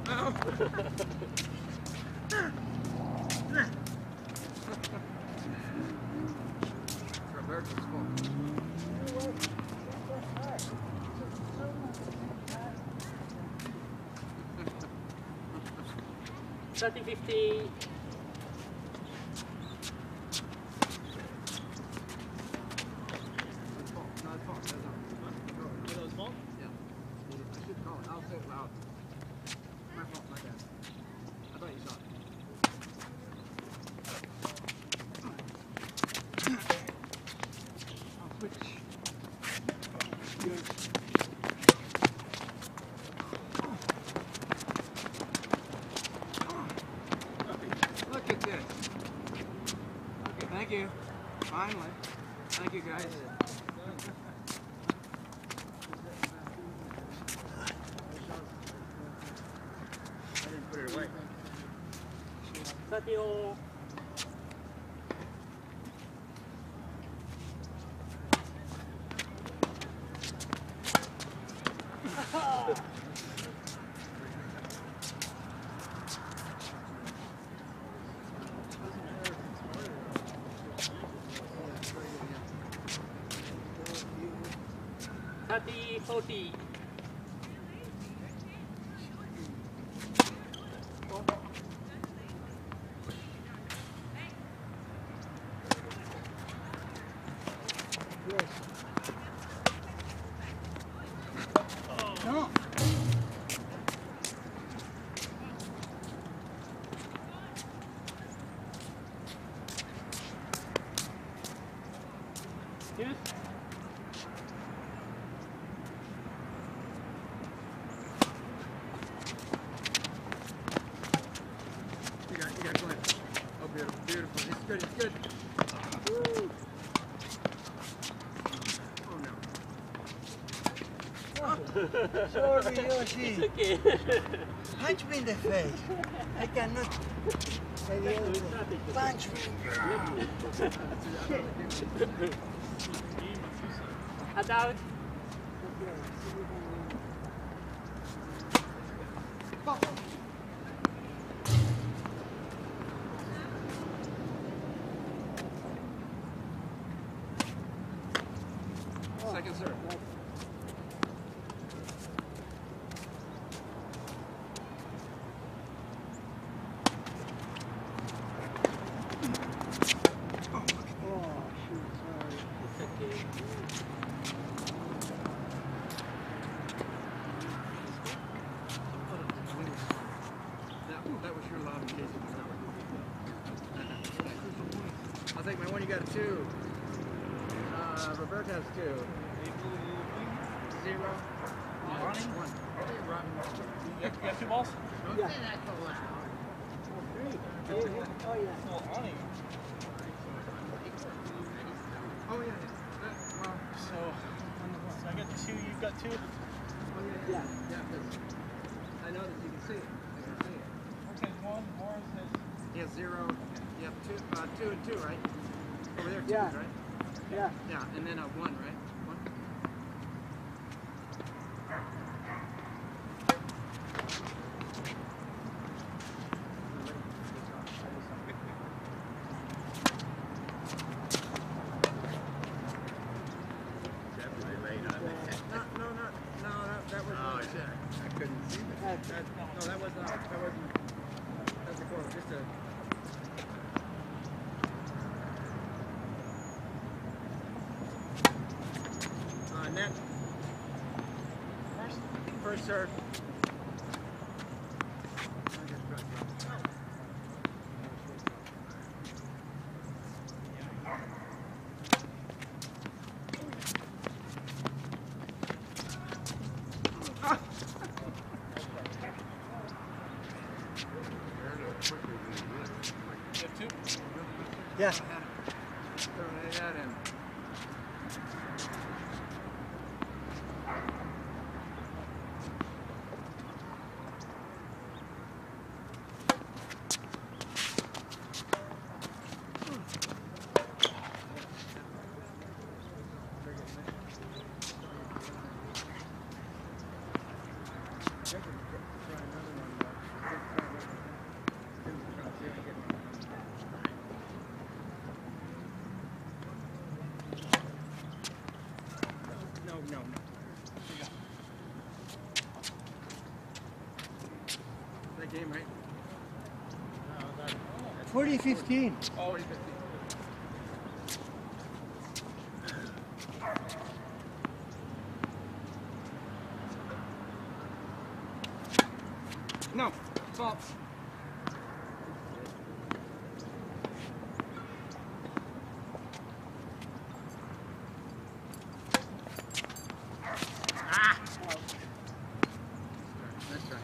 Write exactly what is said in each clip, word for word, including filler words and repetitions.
Roberto's fault. thirty fifty. Look at this. Okay, thank you. Finally. Thank you, guys. I didn't put it away. thirty oh. thirty forty. No. Yes. You got, you got Glenn. Oh, beautiful, beautiful. It's good, it's good. Woo. Oh, no. Sorry, Yoshi. It's okay. Punch me in the face. I cannot. Punch me. Adult. Second serve. That was your lob in case it was not. I'll take my one, you got a two. Uh, Roberto has two. Zero. Ronnie? One. You have, you have two balls? Yeah. Oh, yeah. Well, Ronnie. Oh, yeah. That, well, So, so I got two, you've got two? oh, yeah, yeah. Yeah, because I know that you can see it. I can see it. Okay, one more says. Yeah, zero. You have two, uh, two and two, right? Over there, two, Yeah. right? Yeah. Yeah, and then a one, right? One. No, no, no, no, that, that was not a check. I couldn't see that. that. No, that was not, that wasn't, that was a quarter, just a... Uh, net. First, first serve. You have two? Yeah. Throw that in. game, right? No, that, forty fifteen. Oh, forty fifteen. No, fault. Ah! Nice try.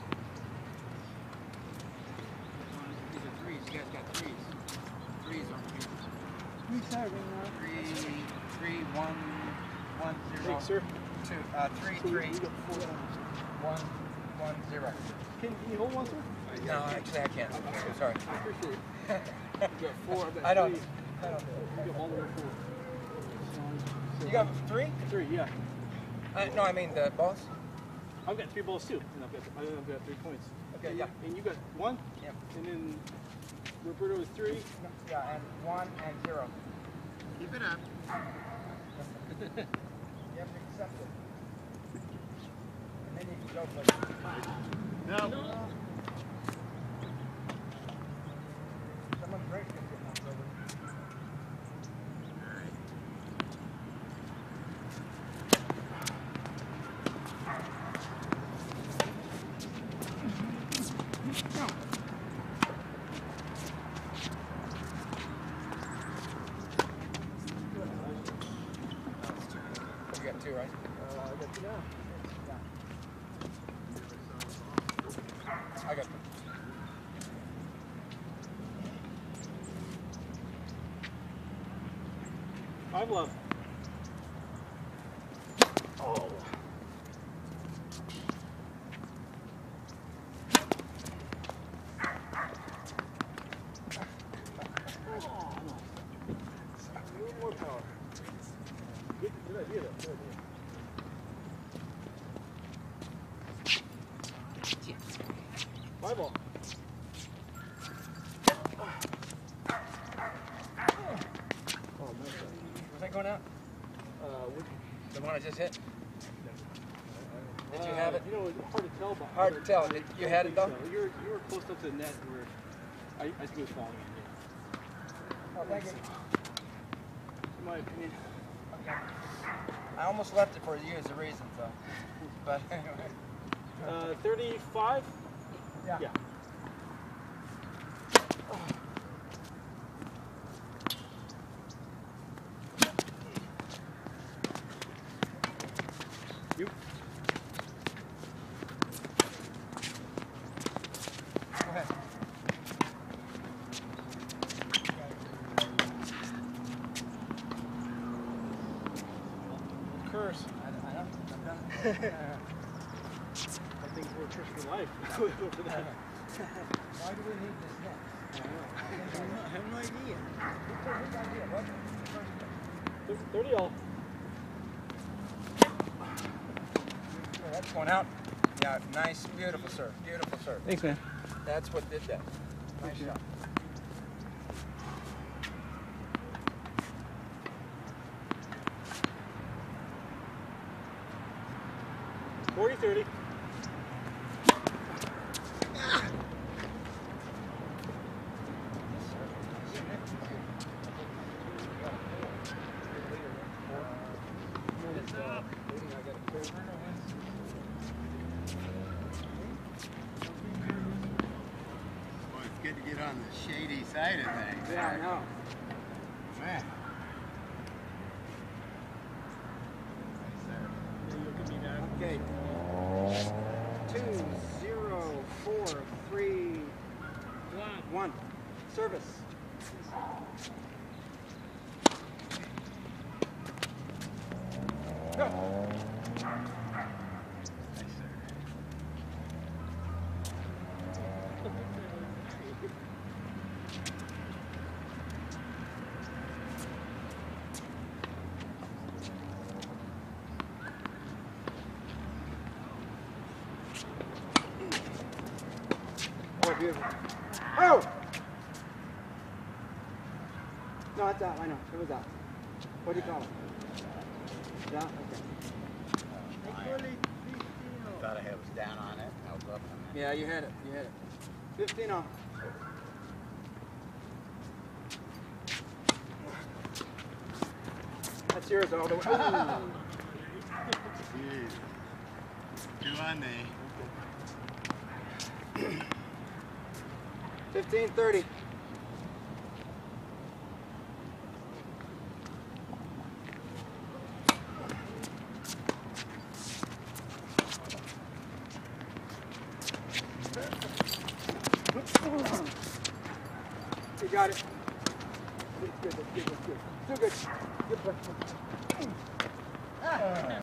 These are threes. You guys got threes. Threes on threes. We starting now. Three, three, one, one, zero. Thanks, sir. Two, uh, three, three, one, one, zero. Can you hold one, sir? No, actually I can't. I'm sorry. I appreciate it. You got four. I've got I don't. three. I don't. You got all the way four. So, You got three? three, yeah. Uh, no, I mean the balls. I've got three balls too, and I've got, I think I've got three points. Okay, and, yeah. And you got one? Yeah. And then Roberto is three. Yeah, and one and zero. Keep it up. You have to accept it. And then you can go play. No. no. Someone's break can get knocked over. You got two, right? Uh, I got two now. I got two. Five love. Oh. A little more power. Good, good idea, though. Good idea. Five ball. Oh, nice shot. Was that going out? Uh, which, The one I just hit? Did you uh, have it? You know, it's hard to tell. But Hard to tell. Did you had it though? So. You were you were close up to the net. Where I I think it was falling in. Oh, thank you. In my opinion. Okay. I almost left it for you as a reason, so. But anyway. Uh, thirty-five. Yeah. Yeah. You. Go ahead. Curse. I, I know. I've done it. I think we're cursed for life. For that. Why do we need this net? I don't know. I have no idea. Who took this idea? What? The first thirty all. Oh, that's going out. Yeah, nice, beautiful serve. Beautiful serve. Thanks, man. That's what did that. Nice shot. forty thirty. Well, it's good to get on the shady side of things. Yeah, I know. Man. Okay. Two, zero, four, three, one. Service. Go. Oh, beautiful. Oh! No, it's out. I know. It was out. What do you call it? It's out? Okay. I thought I was down on it. I was up on that. Yeah, you had it. You had it. fifteen off. That's yours all the way. Ooh. Jeez. Two on me. fifteen thirty. You got it. That's good, that's good, that's good. Still good. Good play.